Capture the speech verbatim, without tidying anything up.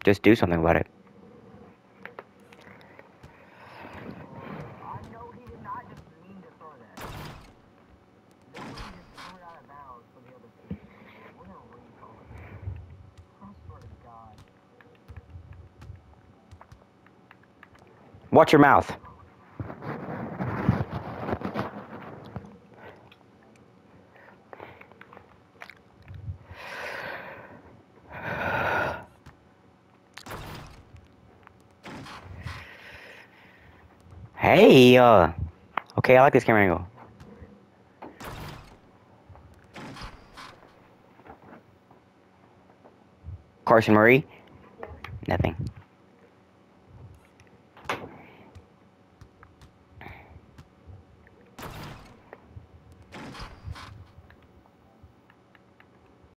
Just do something about it. I know he did not just mean to throw that. No, he just threw it out of bounds for the other team. What a retard. I swear to God. Watch your mouth. Hey, uh, okay, I like this camera angle. Carson Murray? Nothing.